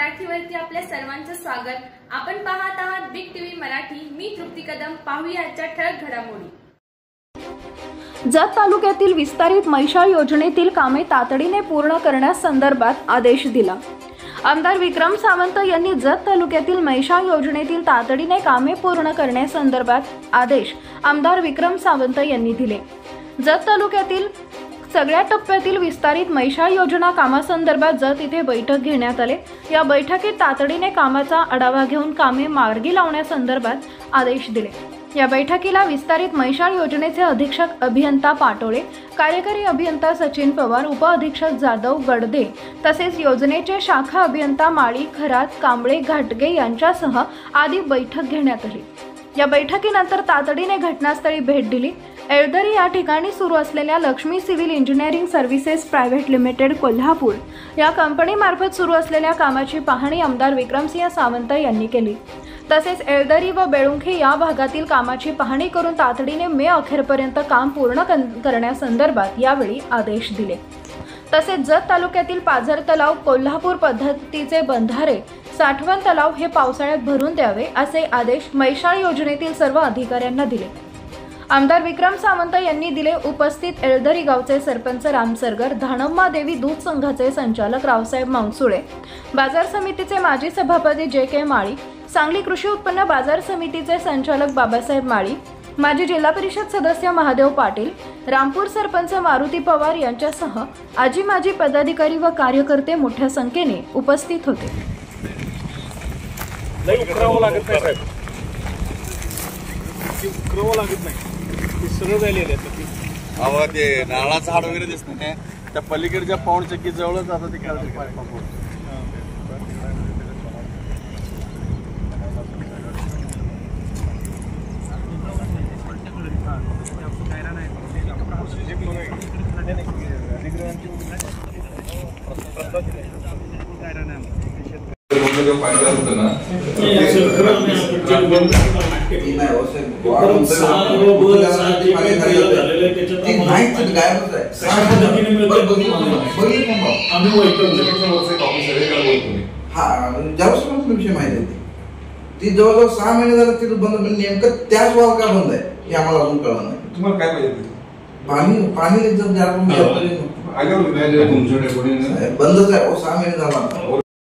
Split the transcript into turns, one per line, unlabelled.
मराठीवरती आपल्या सर्वांचं स्वागत। आपण पाहत आहात बिग टीव्ही मराठी। मी तृप्ती कदम। पाहूया आजच्या ठळक घडामोडी।
जत तालुक्यातील विस्तारित मैशाळ योजनेतील कामे तातडीने पूर्ण करण्यासंदर्भात आदेश दिला। आमदार विक्रम सावंत यांनी जत तालुक्यातील मैशाळ योजनेतील तातडीने कामे पूर्ण करण्यासंदर्भात आदेश आमदार विक्रम सावंत यांनी दिले। जत तालुक्यातील सगळ्या टप्प्यातील विस्तारित मैशाळ योजना कामासंदर्भात जत इथे बैठक घेण्यात आली। या बैठकीत तातडीने कामाचा आढावा घेऊन कामे मार्गी लावण्यासंदर्भात आदेश दिले। या बैठकीला विस्तारित मैशाळ योजनेचे अधीक्षक अभियंता पाटोळे, कार्यकारी अभियंता सचिन पवार, उपअधीक्षक जाधव गडदे तसेच योजनेचे शाखा अभियंता माळी, खरात, कांबळे, घाटगे यांच्यासह आदी बैठक घेण्यात आली। या बैठकीनंतर तातडीने घटनास्थळी भेट दिली। एळदरी या ठिकाणी सुरू असलेल्या Laxmi civil engineering services private limited Kolhapur या कंपनीमार्फत सुरू असलेल्या कामाची पाहणी आमदार विक्रमसिंह सावंत यांनी केली। तसेच एळदरी व बेळुंखे या भागातील कामाची पाहणी करून तातडीने मे अखेरपर्यंत काम पूर्ण करण्यासंदर्भात यावेळी आदेश दिले। तसेच जत तालुक्यातील पाझर तलाव, कोल्हापूर पद्धतीचे बंधारे, साठवण तलाव हे पावसाळ्यात भरून द्यावे असे आदेश मैशाळ योजनेतील सर्व अधिकाऱ्यांना दिले। आमदार विक्रम सावंत यांनी दिले। उपस्थित एळदरी गावचे सरपंच राम सरगर, धानम्मा देवी दूध संघाचे संचालक रावसाहेब मांगसुळे, बाजार समितीचे माजी सभापती जे.के. माळी, सांगली कृषी उत्पन्न बाजार समितीचे संचालक बाबासाहेब माळी, माजी जिल्हा परिषद सदस्य महादेव पाटील, रामपूर सरपंच मारुती पवार यांच्यासह आजी माजी पदाधिकारी व कार्यकर्ते मोठ्या संख्येने उपस्थित होते।
ते नारळाचं झाड वगैरे दिसत नाही, त्या पलीकडच्या पाऊण चक्की जवळच आता ते
फायदा होतो ना
विषय माहिती आहे ती जवळजवळ 6 महिने झाले तिथं बंद, नेमकं त्याच वाव का बंद आहे हे आम्हाला अजून कळलं नाही।
तुम्हाला काय पाहिजे?
पाणी एकदम बंदच आहे। 6 महिने झाला।